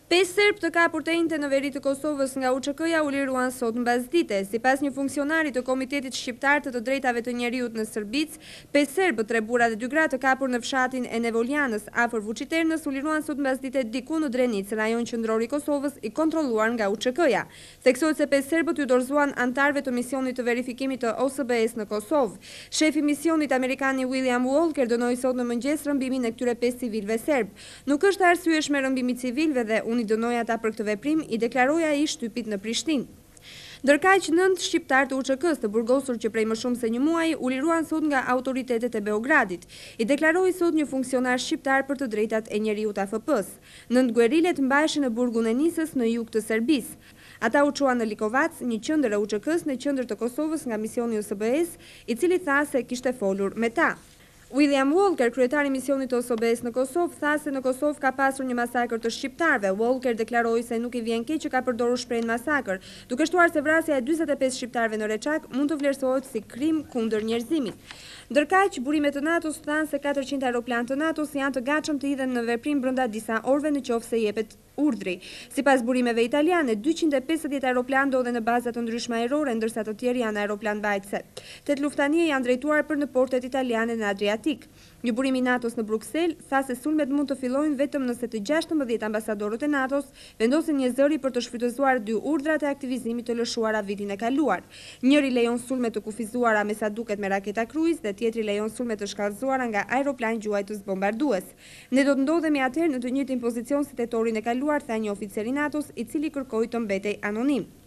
Pesë serb të kapur të enjte në veri të Kosovës nga UÇK-ja u liruan sot mbasdite. Sipas një funksionari të Komitetit Shqiptar të Drejtave të Njeriut në Shërbicë, 5 serbë, 3 burra dhe 2 gra të kapur në fshatin e Nevoljanës afër Vučiternës u liruan sot mbasdite diku në Drenicë, rajon qendror i Kosovës i kontrolluar nga UÇK-ja. Theksohet se 5 serbët ju dorëzuan antarëve të misionit të verifikimit të OSBE-s në Kosovë. Shefi i misionit amerikani William Walker dënoi sot në mëngjes rrëmbimin e këtyre 5 civilëve serb. Nuk është arsyeshme rrëmbimi i civilëve dhe i dënoi ata për këtë veprim, i deklaroi ai shtypit në Prishtinë. Ndërkaq 9 shqiptar të UÇK-s të burgosur që prej më shumë se një muaji u liruan sot nga autoritetet e Beogradit, i deklaroi sot një funksionar shqiptar për të drejtat e njeriut AFP-s. 9 guerilet mbaheshin në burgun e Nisës në jug të Serbisë. Ata u çuan në Likovac, një qendër e UÇK-s në qendër të Kosovës nga misioni OSBE-s, i cili tha se kishte folur me ta. William Walker, kryetari i misionit të OSBE-s në Kosovë, tha se në Kosovë ka pasur një masakër të shqiptarëve. Walker deklaroi se nuk i vjen keq që ka përdorur shprehjen masakër, duke shtuar se vrasja e 45 shqiptarëve në Reçak mund të vlerësohet si krim kundër njerëzimit. Ndërkaq, burimet të NATO-s thanë se 400 aeroplan të NATO-s janë të gatshëm të hidhen në veprim brenda disa orëve nëse jepet urdhri. Sipas burimeve italiane, 250 aeroplan ndodhen në baza të ndryshme ajrore, ndërsa të tjerë janë aeroplan mbajtëse. 8 luftanie janë drejtuar për në portet italiane në Adriatik. Një burim i NATO-s në Bruksel tha se sulmet mund të fillojnë vetëm nëse të 16 ambasadorët e NATO-s vendosin një zëri për të shfrytëzuar 2 urdhrat e aktivizimit të lëshuara vitin e kaluar. Njëri lejon sulme të kufizuara me sa duket me raketa kruiz dhe tjetri lejon sulme të shkallëzuara nga aeroplan gjuajtës bombardues. Ne do të ndodhemi atëherë në të njëjtin pozicion si tetorin e kaluar, tha një oficer i NATO-s, i cili kërkoi të mbetej anonim.